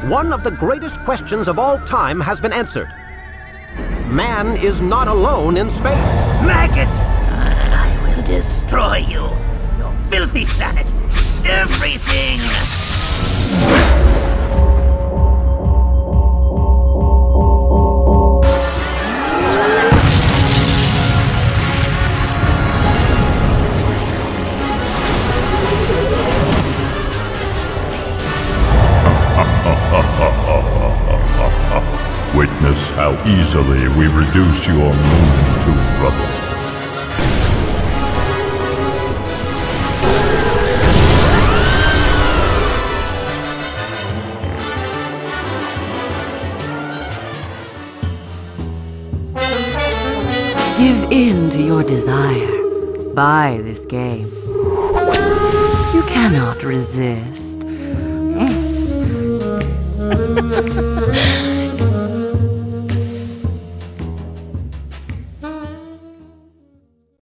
one of the greatest questions of all time has been answered. Man is not alone in space. Maggot! I will destroy you. Your filthy planet. Everything! Witness how easily we reduce your moon to rubble. Give in to your desire. Buy this game. You cannot resist.